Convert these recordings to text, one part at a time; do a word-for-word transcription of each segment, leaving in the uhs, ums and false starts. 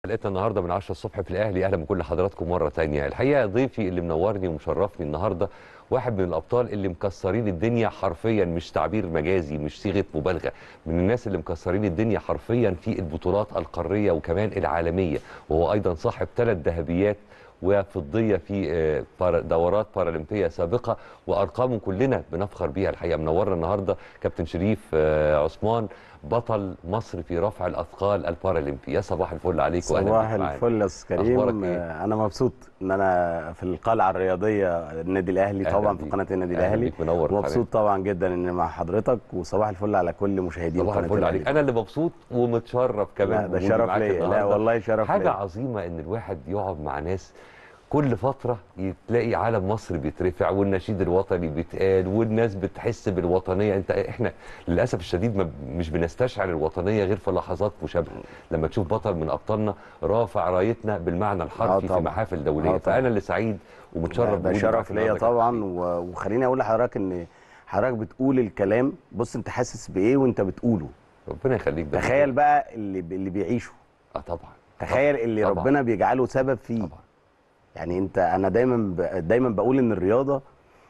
حلقتنا النهارده من عشرة الصبح في الاهلي. اهلا بكل حضراتكم مره ثانيه. الحقيقه ضيفي اللي منورني ومشرفني النهارده واحد من الابطال اللي مكسرين الدنيا حرفيا، مش تعبير مجازي، مش صيغه مبالغه، من الناس اللي مكسرين الدنيا حرفيا في البطولات القاريه وكمان العالميه، وهو ايضا صاحب ثلاث ذهبيات وفضيه في دورات بارالمبيه سابقه، وارقامه كلنا بنفخر بيها. الحقيقه منورنا النهارده كابتن شريف عثمان، بطل مصر في رفع الاثقال البارالمبي. يا صباح الفل عليك واهلا بيك. صباح الفل يا استاذ كريم. إيه؟ انا مبسوط ان انا في القلعه الرياضيه النادي الاهلي، طبعا في قناه النادي الاهلي. مبسوط طبعا جدا ان مع حضرتك، وصباح الفل على كل مشاهدين قناه الفل عليك. انا اللي مبسوط ومتشرف كمان. لا ده شرف ليا. لا والله شرف حاجه ليا. عظيمه ان الواحد يقعد مع ناس كل فترة تلاقي علم مصر بيترفع والنشيد الوطني بيتقال والناس بتحس بالوطنية. انت احنا للأسف الشديد ما مش بنستشعر الوطنية غير في لحظات مشابهة، لما تشوف بطل من أبطالنا رافع رايتنا بالمعنى الحرفي في محافل دولية. فأنا اللي سعيد ومتشرف. ده شرف ليا طبعا. وخليني أقول لحضرتك إن حضرتك بتقول الكلام، بص أنت حاسس بإيه وأنت بتقوله. ربنا يخليك. تخيل بقى اللي اللي بيعيشه. اه طبعا. تخيل اللي طبعًا. ربنا بيجعله سبب فيه. طبعا. يعني انت انا دايما دايما بقول ان الرياضه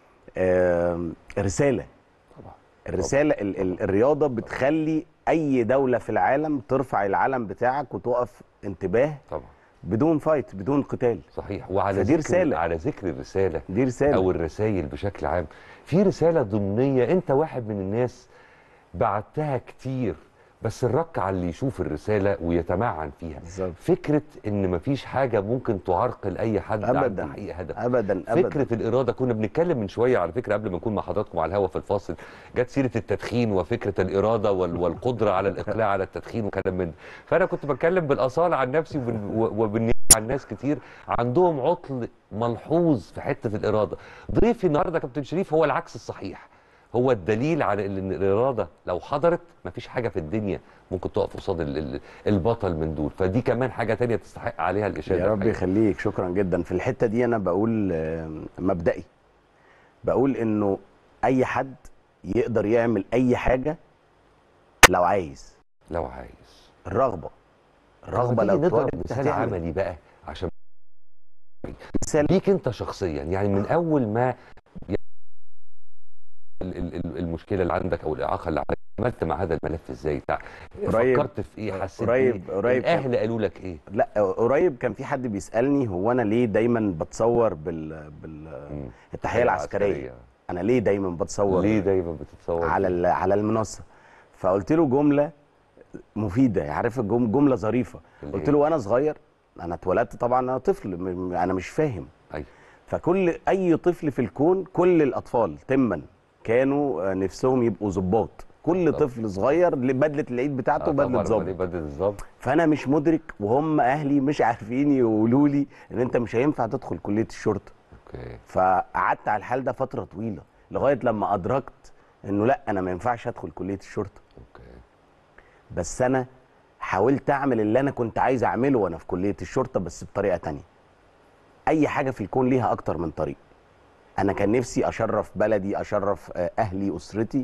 رساله. طبعا. الرساله طبعا. ال ال الرياضه بتخلي اي دوله في العالم ترفع العلم بتاعك وتقف انتباه. طبعا. بدون فايت، بدون قتال. صحيح. وعلى ذكر رسالة. على ذكر الرساله دي رساله او الرسائل بشكل عام، في رساله ضمنيه انت واحد من الناس بعتها كتير، بس الرك على اللي يشوف الرساله ويتمعن فيها. بالزبط. فكره ان مفيش حاجه ممكن تعرقل اي حد عن تحقيق هدف. ابدا ابدا. فكره الاراده، كنا بنتكلم من شويه على فكره قبل ما نكون مع حضراتكم على الهواء في الفاصل، جت سيره التدخين وفكره الاراده والقدره على الاقلاع على التدخين وكلام من ده. فانا كنت بتكلم بالاصاله عن نفسي وبالنيابه عن ناس كتير عندهم عطل ملحوظ في حته الاراده. ضيفي النهارده كابتن شريف هو العكس الصحيح، هو الدليل على ان الاراده لو حضرت مفيش حاجه في الدنيا ممكن تقف قصاد البطل من دول. فدي كمان حاجه تانية تستحق عليها الاشاده. يا رب يخليك، شكرا جدا. في الحته دي انا بقول مبدئي، بقول انه اي حد يقدر يعمل اي حاجه لو عايز. لو عايز. الرغبه الرغبه لو نضرب مثال عملي بقى عشان مثال ليك انت شخصيا، يعني من اول ما المشكله اللي عندك او الاعاقه اللي عندك عملت مع هذا الملف ازاي؟ فكرت في ايه؟ حسيت قريب ايه؟ قريب الاهل قالوا لك ايه؟ لا قريب كان في حد بيسالني هو انا ليه دايما بتصور بال بالتحيه العسكريه. العسكريه انا ليه دايما بتصور ليه دايما بتتصور على على المنصه؟ فقلت له جمله مفيده، عارف جمله ظريفه. قلت له وانا صغير انا اتولدت طبعا انا طفل انا مش فاهم. ايوه. فكل اي طفل في الكون، كل الاطفال تما كانوا نفسهم يبقوا ظباط. كل طبعا. طفل صغير بدله العيد بتاعته بدله ظابط. فانا مش مدرك وهم اهلي مش عارفين يقولوا لي ان انت مش هينفع تدخل كليه الشرطه. اوكي. فقعدت على الحال ده فتره طويله لغايه لما ادركت انه لا انا ما ينفعش ادخل كليه الشرطه. اوكي. بس انا حاولت اعمل اللي انا كنت عايز اعمله وانا في كليه الشرطه بس بطريقه ثانيه. اي حاجه في الكون ليها اكتر من طريق. انا كان نفسي اشرف بلدي، اشرف اهلي، اسرتي،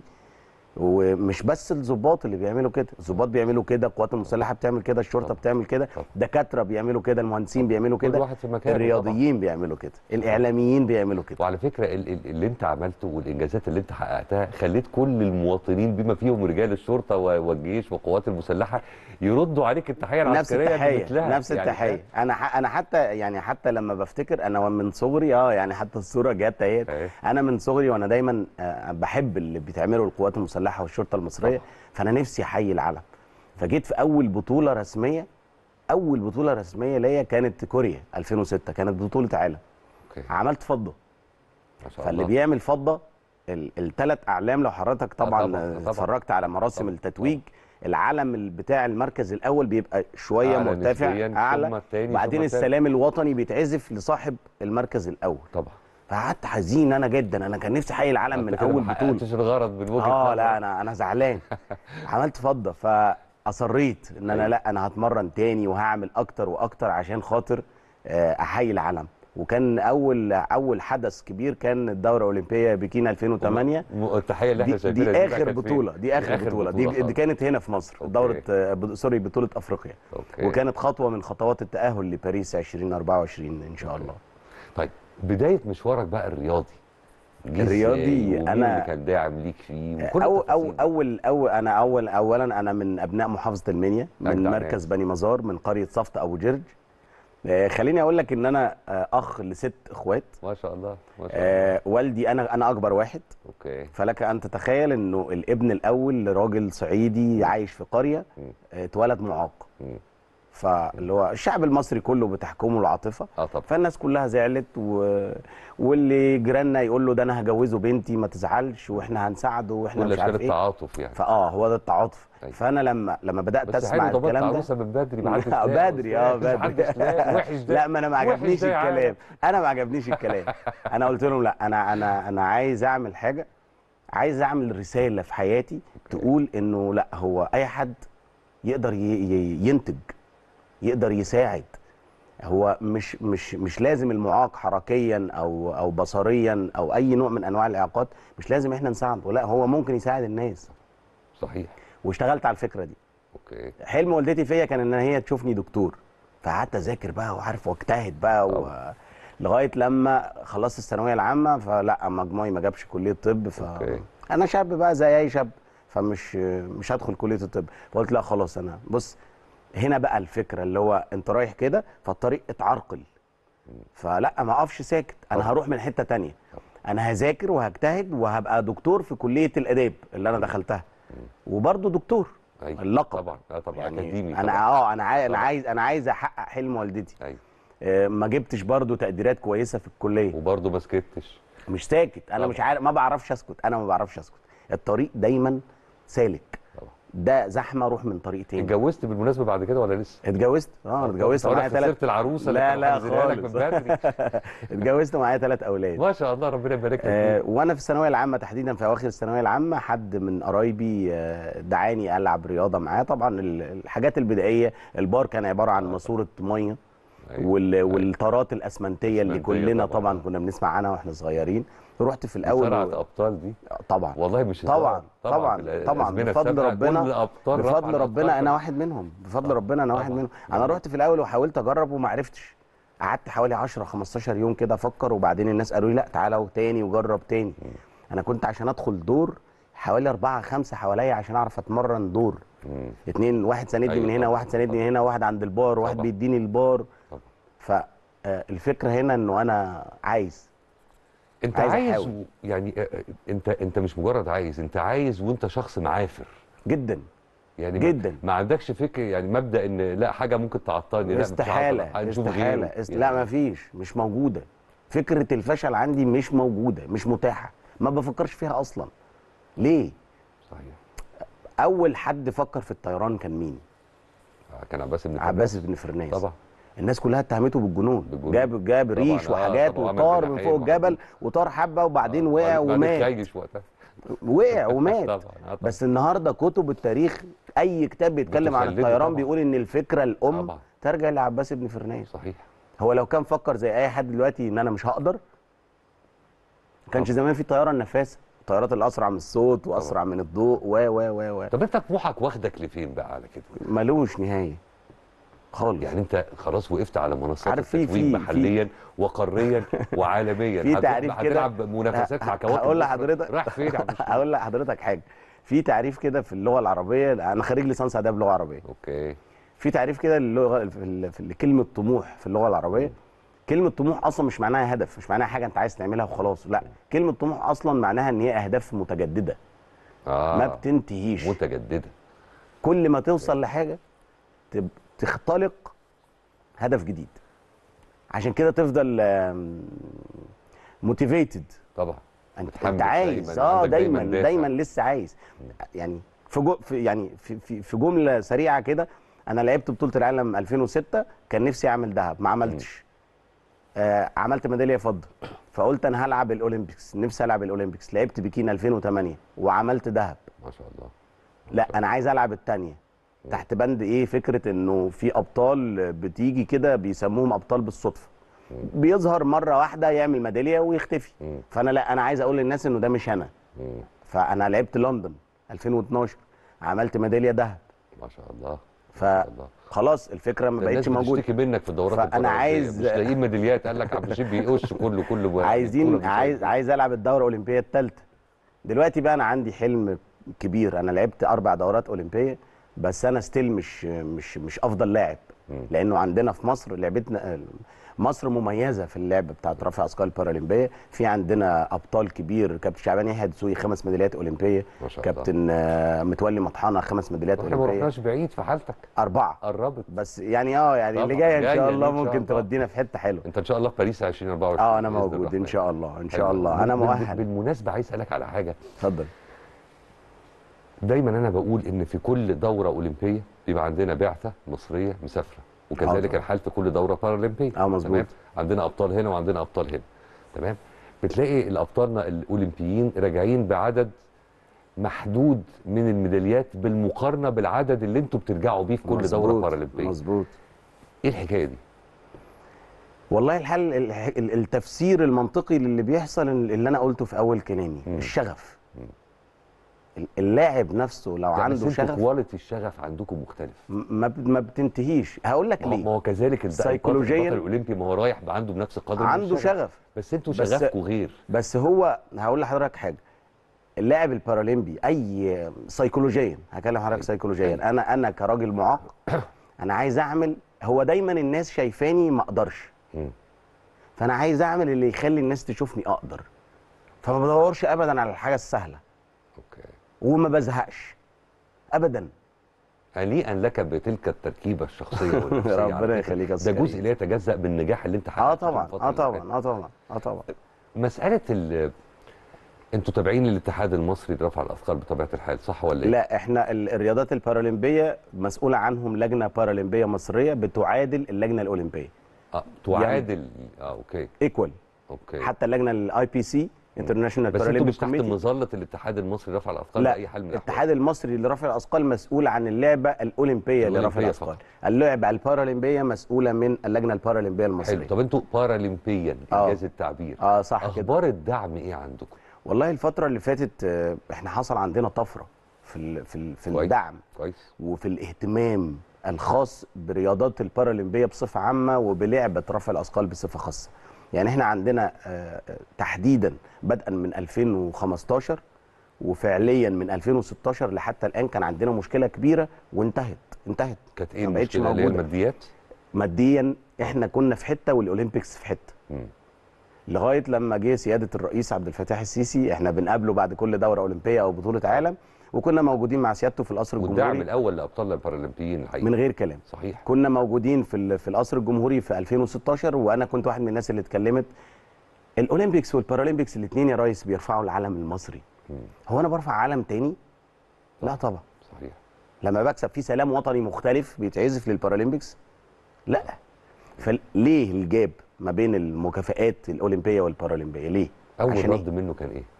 ومش بس الضباط اللي بيعملوا كده. الضباط بيعملوا كده، القوات المسلحه بتعمل كده، الشرطه بتعمل كده، دكاتره بيعملوا كده، المهندسين بيعملوا كده، كل واحد في مكانه، الرياضيين بيعملوا كده، الاعلاميين بيعملوا كده. وعلى فكره اللي انت عملته والانجازات اللي انت حققتها خليت كل المواطنين بما فيهم رجال الشرطه والجيش والقوات المسلحه يردوا عليك التحيه العسكريه. نفس التحيه نفس التحيه يعني انا انا حتى يعني حتى لما بفتكر انا من صغري اه يعني حتى الصوره جت اهي. انا من صغري وانا دايما بحب اللي بتعمله القوات المسلحه والشرطه المصريه. طبعا. فانا نفسي احيي العلم. فجيت في اول بطوله رسميه، اول بطوله رسميه ليا كانت كوريا ألفين وستة، كانت بطوله عالم. اوكي. عملت فضه. ما شاء فاللي الله. بيعمل فضه الثلاث اعلام، لو حضرتك طبعا اتفرجت على مراسم طبعًا. التتويج طبعًا. العلم بتاع المركز الاول بيبقى شويه مرتفع اعلى، بعدين السلام الوطني بيتعزف لصاحب المركز الاول. طبعا. فقعدت حزين انا جدا، انا كان نفسي احيي العلم من اول بطوله. مش الغرض من وجهه اه لا انا انا زعلان. عملت فضه فاصريت ان انا لا انا هتمرن تاني وهعمل اكتر واكتر عشان خاطر احيي العلم. وكان اول اول حدث كبير كان الدوره الاولمبيه بكين ألفين وثمانية. التحيه اللي احنا دي, شايفينها دي بقى اخر كانت فين؟ بطوله دي اخر بطوله دي, دي كانت هنا في مصر. أوكي. دوره آه، سوري بطوله افريقيا. أوكي. وكانت خطوه من خطوات التاهل لباريس ألفين وأربعة وعشرين ان شاء أوكي. الله. طيب بدايه مشوارك بقى الرياضي جه الرياضي إزاي؟ ومين أنا- اللي كان داعم ليك فيه وكل أو التفاصيل أو دي؟ أول أول أنا أول أولا أنا من أبناء محافظة المنيا، من أجدع مركز ناس. بني مزار، من قرية صفت أبو جرج. آه، خليني أقول لك إن أنا آه، أخ لست إخوات. ما شاء الله ما شاء آه، الله. والدي أنا أنا أكبر واحد. اوكي. فلك أن تتخيل إنه الابن الأول لراجل صعيدي عايش في قرية مم. آه، اتولد معاق. مم. فاللي هو الشعب المصري كله بتحكمه العاطفة. اه طبعا. فالناس كلها زعلت و... واللي جيراننا يقول له ده انا هجوزه بنتي ما تزعلش واحنا هنساعده واحنا كل مش اشكال عارف ايه. التعاطف يعني. فاه هو ده التعاطف. أيوة. فانا لما لما بدات بس اسمع حلو ضبطت الكلام ده عروسه من بدري ما حدش لا، لاقي بدري اه أستاذ، ما بدري حدش لاقي. وحش ده. لا ما انا ما وحش عجبنيش ده يا عالم. الكلام. انا ما عجبنيش الكلام. انا قلت لهم لا، انا انا انا عايز اعمل حاجه، عايز اعمل رساله في حياتي تقول انه لا، هو اي حد يقدر ي- ي- ينتج، يقدر يساعد. هو مش مش مش لازم المعاق حركيا او او بصريا او اي نوع من انواع الاعاقات، مش لازم احنا نساعده، لا هو ممكن يساعد الناس. صحيح. واشتغلت على الفكره دي. اوكي. حلم والدتي فيا كان ان هي تشوفني دكتور، فقعدت اذاكر بقى وعارف واجتهد بقى و... لغايه لما خلصت الثانويه العامه، فلا مجموعي ما جابش كليه طب. ف أوكي. انا شاب بقى زي اي شاب، فمش مش هدخل كليه الطب. فقلت لا خلاص، انا بص هنا بقى الفكره اللي هو انت رايح كده فالطريق اتعرقل، فلا ما اقفش ساكت، انا طبعا. هروح من حته تانية. انا هذاكر وهجتهد وهبقى دكتور في كليه الاداب اللي انا دخلتها، وبرضه دكتور. أيوة. اللقب طبعا اه طبعا يعني اكاديمي انا طبعا. اه انا عايز انا طبعا. عايز انا عايز احقق حلم والدتي. ايوه. آه، ما جبتش برضه تقديرات كويسه في الكليه، وبرضه ما سكتش. مش ساكت. انا طبعا. مش عارف، ما بعرفش اسكت، انا ما بعرفش اسكت. الطريق دايما سالك. طبعا. ده زحمه، اروح من طريق تاني. اتجوزت بالمناسبه بعد كده ولا لسه؟ اتجوزت اه اتجوزت معايا معايا ثلاث. خسرت العروسه اللي لا كانوا لا حاجزينها لك من خالص. بدري. اتجوزت معايا ثلاث اولاد. ما شاء الله ربنا يبارك لك آه فيك. وانا في الثانويه العامه تحديدا، في اواخر الثانويه العامه، حد من قرايبي آه دعاني العب رياضه معاه. طبعا ال- الحاجات البدائيه، البار كان عباره عن ماسوره ميه، أيوة. وال- والطارات الاسمنتيه اللي الأسمنتية كلنا طبعاً. طبعا كنا بنسمع عنها واحنا صغيرين. رحت في الاول مصارعه و... ابطال دي طبعا والله مش هزار. طبعا طبعا في الأ- طبعا الأزمنة بفضل السابقة ربنا، كل أبطال رفع بفضل ربنا انا الأثقال. واحد منهم، بفضل طبعاً. ربنا انا واحد طبعاً. منهم. انا رحت في الاول وحاولت اجرب وما عرفتش. قعدت حوالي عشرة خمستاشر يوم كده افكر، وبعدين الناس قالوا لي لا تعالى تاني وجرب تاني. انا كنت عشان ادخل دور حوالي أربعة خمسة حواليا عشان اعرف اتمرن دور. مم. اتنين، واحد ساندني أيوة من هنا، طبعاً. واحد ساندني من هنا، واحد عند البار، واحد طبعاً. بيديني البار. طبعاً. فالفكره هنا انه انا عايز انت عايز عايز, أحاول. و... يعني آه، آه، انت انت مش مجرد عايز، انت عايز وانت شخص معافر جدا يعني. جدا. ما, ما عندكش فكر يعني مبدأ ان لا حاجه ممكن تعطلني، لا مش استحاله هعطل، هنشوف استحاله غيره است... يعني. لا ما فيش، مش موجوده. فكره الفشل عندي مش موجوده، مش متاحه، ما بفكرش فيها اصلا. ليه؟ صحيح. اول حد فكر في الطيران كان مين؟ آه، كان عباس بن عباس فرناس. بن فرناس. طبعا. الناس كلها اتهمته بالجنون. بالجنون. جاب جاب طبعاً، ريش آه، وحاجات طبعاً، وعمل وطار من جناحين فوق الجبل، وحاجات. وطار حبه وبعدين آه، وقع ما- ما ومات. بتخيش وقتها. وقع ومات. طبعا. آه، طبعا. بس النهارده كتب التاريخ، اي كتاب بيتكلم عن بتخلده الطيران طبعاً. بيقول ان الفكره الام طبعا. ترجع لعباس بن فرناس. صحيح. هو لو كان فكر زي اي حد دلوقتي ان انا مش هقدر، ما كانش طبعاً. زمان في طياره النفاثه، الطيارات الاسرع من الصوت واسرع من الضوء و و و و طب انت طموحك واخدك لفين بقى على كده؟ ملوش نهايه خالص. يعني انت خلاص وقفت على منصات عارف في- التتويج في- محليا وقاريا وعالميا. في هتروح تعريف بقى كده. هتلعب منافسات مع كواكب هقول أخرى. لحضرتك رايح فين يا عم الشيخ؟ هقول لحضرتك حاجه. في تعريف كده في اللغه العربيه، انا خريج ليسانس اداب لغه عربيه. اوكي. في في تعريف كده للغه في ال- في كلمه طموح في اللغه العربيه. كلمه طموح اصلا مش معناها هدف، مش معناها حاجه انت عايز تعملها وخلاص، لا. كلمه طموح اصلا معناها ان هي اهداف متجدده اه ما بتنتهيش. متجدده. كل ما توصل لحاجه تب- تختلق هدف جديد، عشان كده تفضل موتيفيتد. طبعا. انت متحمس انت عايز دايماً، اه عندك دايما دايماً دايما, دافع. لسه عايز. يعني في, جو في يعني في, في في جمله سريعه كده، انا لعبت بطوله العالم ألفين وستة، كان نفسي اعمل ذهب ما عملتش. آه عملت ميداليه فضه، فقلت انا هلعب الاولمبيكس، نفسي العب الاولمبيكس. لعبت بكين ألفين وثمانية وعملت ذهب. ما شاء الله. لا انا عايز العب الثانيه. تحت بند ايه؟ فكره انه في ابطال بتيجي كده بيسموهم ابطال بالصدفه. بيظهر مره واحده يعمل ميداليه ويختفي. مم. فانا لا، انا عايز اقول للناس انه ده مش انا. مم. فانا لعبت لندن ألفين واتناشر، عملت ميداليه ذهب. ما شاء الله. ما شاء الله. فخلاص الفكره ما بقتش موجوده. الناس بتشتكي منك في الدورات فانا البارالمبيه، عايز مش لاقيين ميداليات، قال لك عبد الشيب بيقش كله كله عايزين عايز عايز العب الدوره الاولمبيه الثالثه. دلوقتي بقى انا عندي حلم كبير، انا لعبت اربع دورات اولمبيه بس انا ستيل مش مش مش افضل لاعب، لانه عندنا في مصر لعبتنا، مصر مميزه في اللعب بتاعت رفع اثقال البارالمبيه. في عندنا ابطال كبير، كابتن شعبان يحيى دسوقي خمس ميداليات اولمبيه، ما شاء الله. كابتن آه، متولي مطحنه خمس ميداليات احنا اولمبيه. ما رحناش بعيد في حالتك، اربعه قربت بس يعني اه يعني اللي طبعاً. جايه ان جاية شاء دي الله إن شاء ممكن الله. تودينا في حته حلوه. انت ان شاء الله في باريس ألفين واربعة وعشرين. اه انا بإذن موجود ان الرحمن. شاء الله ان شاء حلو. الله انا بال- مؤهل. بالمناسبه عايز اسالك على حاجه. اتفضل. دايما انا بقول ان في كل دوره اولمبيه بيبقى عندنا بعثه مصريه مسافره، وكذلك آه. الحال في كل دوره بارالمبيه. اه مظبوط. تمام. عندنا ابطال هنا وعندنا ابطال هنا. تمام. بتلاقي الابطالنا الاولمبيين راجعين بعدد محدود من الميداليات بالمقارنه بالعدد اللي انتوا بترجعوا بيه في كل مظبوط. دوره بارالمبيه. مظبوط. ايه الحكايه دي؟ والله الحل الح- ال- التفسير المنطقي للي بيحصل اللي انا قلته في اول كلامي، مم. الشغف. ال- اللاعب نفسه لو لا، عنده بس انتوا شغف كواليتي الشغف عندكم مختلف. م- ما ب- ما بتنتهيش. هقول لك ما هو- ليه. ما هو كذلك الد- سيكولوجياً البطل الاولمبي ما هو رايح عنده بنفس القدر من عنده الشغف. شغف. بس انتوا بس- شغفكم غير. بس هو هقول لحضرتك حاجه، اللاعب البارالمبي اي سيكولوجيا، هكلم حضرتك سيكولوجيا، انا انا كراجل معاق انا عايز اعمل، هو دايما الناس شايفاني ما اقدرش، مم. فانا عايز اعمل اللي يخلي الناس تشوفني اقدر، فما بدورش ابدا على الحاجه السهله اوكي. وما بزهقش ابدا. هنيئا لك بتلك التركيبه الشخصيه والنفسيه. على ربنا فكرة. يخليك يا ده أستاذ جزء كريم. لا يتجزأ بالنجاح اللي انت حققته اه في طبعا الفترة اه اللي طبعا فاتت. اه طبعا اه طبعا. مساله ال انتوا تابعين للاتحاد المصري لرفع الاثقال بطبيعه الحال، صح ولا ايه؟ لا احنا ال- الرياضات البارالمبيه مسؤوله عنهم لجنه بارالمبيه مصريه بتعادل اللجنه الاولمبيه. اه تعادل. اه اوكي. ايكوال. اوكي. حتى اللجنه الاي بي سي انترناشونال بس انتوا بارالمبيك مش تحت كوميتي. مظله الاتحاد المصري لرفع الاثقال لا باي حال من الاحوال. الاتحاد المصري لرفع الاثقال مسؤول عن اللعبه الاولمبيه لرفع الأولمبية الاثقال. فقط. اللعبه البارالمبيه مسؤوله من اللجنه البارالمبيه المصريه. حلو. طب انتوا بارالمبيا آه. انجاز التعبير. اه صح كده. اخبار الدعم ايه عندكم؟ والله الفتره اللي فاتت آه، احنا حصل عندنا طفره في ال في ال في كويس. الدعم كويس. وفي الاهتمام الخاص برياضات البارالمبيه بصفه عامه وبلعبه رفع الاثقال بصفه خاصه. يعني احنا عندنا آه، تحديدا بدءا من ألفين وخمستاشر وفعليا من ألفين وستاشر لحتى الان كان عندنا مشكله كبيره وانتهت انتهت كانت ايه ما بقتش المشكله اللي هي موجودة. الماديات؟ ماديا احنا كنا في حته والاولمبيكس في حته. مم. لغايه لما جه سياده الرئيس عبد الفتاح السيسي، احنا بنقابله بعد كل دوره اولمبيه او بطوله عالم، وكنا موجودين مع سيادته في القصر والدعم الجمهوري الاول لابطالنا البارالمبيين الحقيقه. من غير كلام. صحيح. كنا موجودين في ال- في القصر الجمهوري في ألفين وستاشر، وانا كنت واحد من الناس اللي اتكلمت. الاولمبيكس والبارالمبيكس الاثنين يا ريس بيرفعوا العلم المصري. مم. هو انا برفع علم تاني؟ لا طبعا. صحيح. لما بكسب في سلام وطني مختلف بيتعزف للبارالمبيكس؟ لا. فليه الجاب ما بين المكافآت الاولمبيه والبارالمبيه؟ ليه؟ اول عشان رد منه كان ايه؟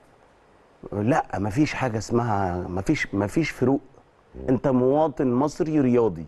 لا مفيش حاجه اسمها مفيش مفيش فروق. انت مواطن مصري رياضي،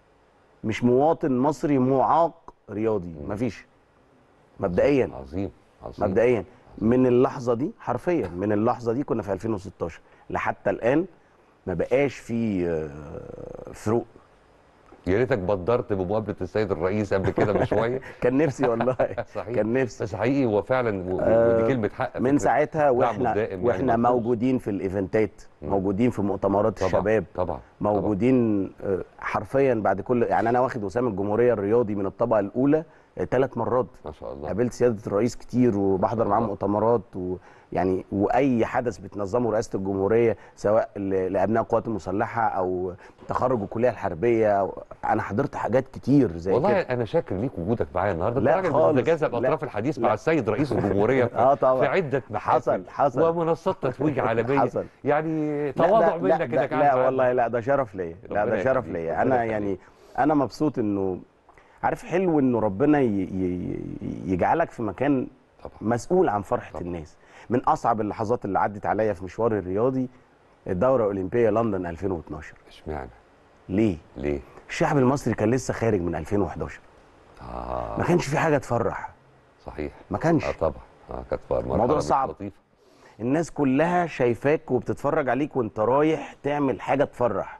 مش مواطن مصري معاق رياضي. مفيش. مبدئيا عظيم عظيم. مبدئيا من اللحظه دي حرفيا من اللحظه دي كنا في ألفين وستاشر لحتى الان ما بقاش في آه، فروق. يا ريتك بدرت بمقابله السيد الرئيس قبل كده بشويه. كان نفسي والله. صحيح. كان نفسي. بس حقيقي هو فعلا و- آه، ودي كلمه حق. من فكرة ساعتها دعمه واحنا الدائم يعني واحنا ملحوظ. موجودين في الايفنتات، مم. موجودين في مؤتمرات طبعا الشباب، طبعا موجودين آه، حرفيا بعد كل، يعني انا واخد وسام الجمهوريه الرياضي من الطبقه الاولى ثلاث مرات. ما شاء الله. قابلت سياده الرئيس كتير وبحضر معاه الله. مؤتمرات، ويعني واي حدث بتنظمه رئاسه الجمهوريه سواء ل- لابناء القوات المسلحه او تخرج الكليه الحربيه أو انا حضرت حاجات كتير زي والله كده. انا شاكر ليك وجودك معايا النهارده. لا أنت راجل خالص. بتتجاذب لا. اطراف الحديث لا. مع السيد رئيس الجمهوريه في, اه طبعا. في عده محافل حصل حصل ومنصات تتويج عالميه. حصل. يعني لا تواضع ده- لا منك ده- انك لا قاعد معانا. والله لا ده شرف ليا. لا ربنا ده شرف يخليك، ليا. ربنا انا يخليك. يعني انا مبسوط انه عارف حلو انه ربنا ي- ي- يجعلك في مكان طبعا. مسؤول عن فرحه طبعا. الناس. من اصعب اللحظات اللي عدت عليا في مشواري الرياضي الدوره الاولمبيه لندن ألفين واتناشر. اشمعنى؟ ليه؟ ليه؟ الشعب المصري كان لسه خارج من ألفين وحداشر. آه. ما كانش في حاجه تفرح. صحيح. ما كانش. اه طبعا. اه كانت مرحله الموضوع مش صعب. لطيفه. الناس كلها شايفاك وبتتفرج عليك وانت رايح تعمل حاجه تفرح.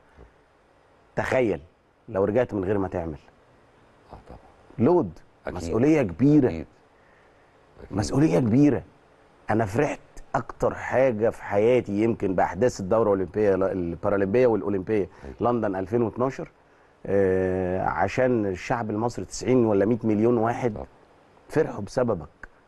تخيل لو رجعت من غير ما تعمل. اه طبعا. لود. أكيد. مسؤوليه كبيره. أكيد. أكيد. مسؤوليه كبيره. انا فرحت اكتر حاجه في حياتي يمكن باحداث الدوره الاولمبيه البارالمبيه والاولمبيه لندن ألفين واثناشر. آه عشان الشعب المصري تسعين ولا مية مليون واحد طبعا. فرحوا بسببك.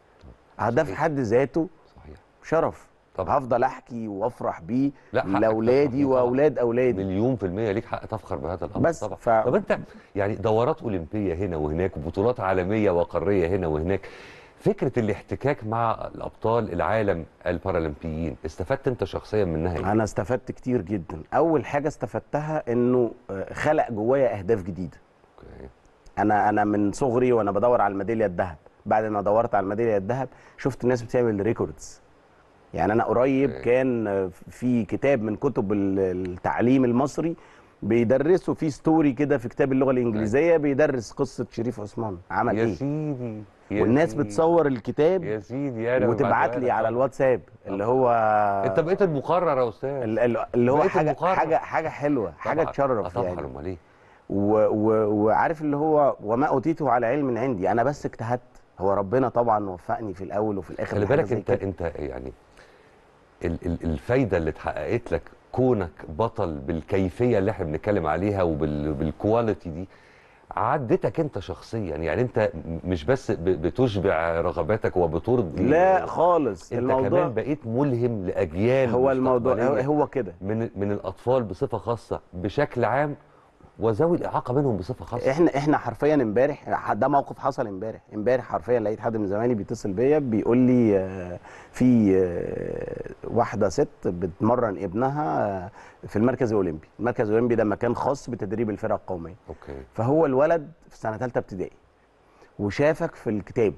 ده في حد ذاته صحيح. شرف. طبعا. هفضل احكي وافرح بيه لا حقك لاولادي تفرح بيه واولاد اولادي. مليون في المية ليك حق تفخر بهذا الامر بس طبعا. ف... طب انت يعني دورات اولمبيه هنا وهناك وبطولات عالميه وقاريه هنا وهناك، فكره الاحتكاك مع الابطال العالم البارالمبيين استفدت انت شخصيا منها ايه؟ انا استفدت كتير جدا. اول حاجه استفدتها انه خلق جوايا اهداف جديده. اوكي. انا انا من صغري وانا بدور على الميداليه الذهب. بعد ما دورت على الميداليه الذهب شفت الناس بتعمل ريكوردز. يعني انا قريب اوكي. كان في كتاب من كتب التعليم المصري بيدرسوا فيه ستوري كده في كتاب اللغه الانجليزيه، بيدرس قصه شريف عثمان عمل يا ايه. سيدي يا والناس سيدي. بتصور الكتاب يا سيدي انا وتبعت لي على الواتساب اللي هو انت بقيت المقرر يا استاذ. اللي هو بقيت حاجه المقرر. حاجه حاجه حلوه، حاجه طبعا. تشرف طبعا. يعني. امال ايه. و- و- وعارف اللي هو وما اوتيته على علم عندي، انا بس اجتهدت. هو ربنا طبعا وفقني في الاول وفي الاخر. خلي لحاجة بالك زي انت كده. انت يعني ال ال الفايده اللي اتحققت لك كونك بطل بالكيفيه اللي احنا بنتكلم عليها وبالكواليتي دي عدتك انت شخصيا. يعني انت مش بس ب- بتشبع رغباتك وبترضي، لا خالص. انت الموضوع كمان بقيت ملهم لاجيال هو الموضوع هو, مستقبلية هو كده. من من الاطفال بصفه خاصه بشكل عام وذوي الاعاقه منهم بصفه خاصه. احنا احنا حرفيا امبارح ده موقف حصل امبارح. امبارح حرفيا لقيت حد من زمايلي بيتصل بيا بيقول لي آه، في آه، واحده ست بتمرن ابنها آه، في المركز الاولمبي. المركز الاولمبي ده مكان خاص بتدريب الفرق القوميه. اوكي. فهو الولد في سنه ثالثه ابتدائي وشافك في الكتاب،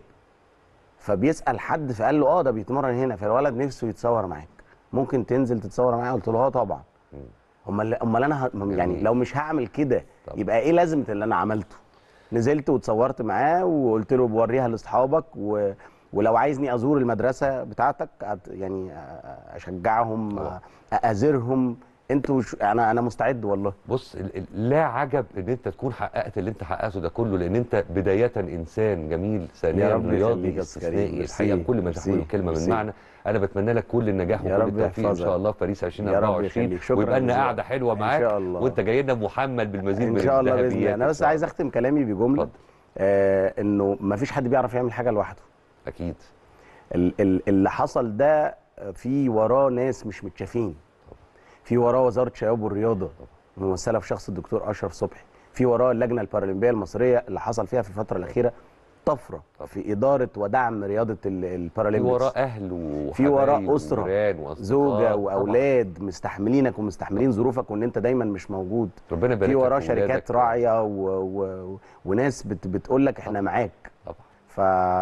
فبيسال حد فقال له اه ده بيتمرن هنا. فالولد نفسه يتصور معاك، ممكن تنزل تتصور معايا؟ قلت له اه طبعا. مم. امال امال انا ه... يعني جميل. لو مش هعمل كده طبعا. يبقى ايه لازمه اللي انا عملته؟ نزلت وتصورت معاه وقلت له بوريها لاصحابك و... ولو عايزني ازور المدرسه بتاعتك أت- يعني اشجعهم طبعا. اازرهم. انتوا ش... انا انا مستعد والله. بص ال- ال- لا عجب ان انت تكون حققت اللي انت حققته ده كله، لان انت بدايه انسان جميل، يا ثانيا رب يخليك رياضي يا أستاذ كريم. استثنائي الحقيقه ميرسي، بكل ما ميرسي، تحمل الكلمه من ميرسي. معنى. انا بتمنى لك كل النجاح يا وكل رب التوفيق ان يحفظك. شاء الله في باريس ألفين يا رب وأربعة وعشرين، يخليك. شكرا ويبقى لنا جزيلا. قاعده حلوه إن معاك شاء الله. وانت جاي لنا محمل بالمزيد من ان شاء الله باذن الذهبيات الله. انا إن بس شاء عايز الله. اختم كلامي بجمله اتفضل. آه انه ما فيش حد بيعرف يعمل حاجه لوحده. اكيد. ال- ال- اللي حصل ده في وراه ناس مش متشافين. في وراه وزاره الشباب والرياضه ممثله في شخص الدكتور اشرف صبحي. في وراه اللجنه البارالمبيه المصريه اللي حصل فيها في الفتره الاخيره طفره في اداره ودعم رياضه ال- في البارالمبيكس. وراه اهل وحبايب في وراه اسره، وجيران واصدقاء زوجه طبعاً. واولاد مستحملينك ومستحملين ظروفك وان انت دايما مش موجود. ربنا يبارك في لك وراه في شركات ولادك. راعيه و... و... وناس بت... بتقول لك احنا معاك. طبعا. ف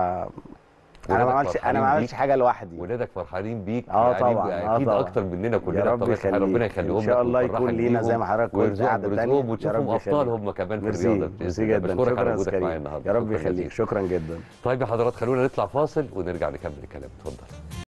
انا ما عملتش انا ما عملتش حاجه لوحدي. ولادك فرحانين بيك اه يعني طبعا. اه اكيد طبعا. اكتر مننا كلنا يا رب بطبيعه الحال. ربنا يخليك. يخليهم ان لك شاء الله ويفرحك يكون لينا زي بيهم ما حضرتك قلت ويرزقهم قعده برزقهم ثانيه. يا وتشوفهم رب ابطال يخليك. هم كمان في ميرسي، الرياضه باذن ميرسي الله. جدا. بشكرك على شكرا يا وجودك أستاذ معايا كريم. النهارده. يا رب شكراً يخليك. جزيلاً. شكرا جدا. طيب يا حضرات خلونا نطلع فاصل ونرجع نكمل الكلام. اتفضل.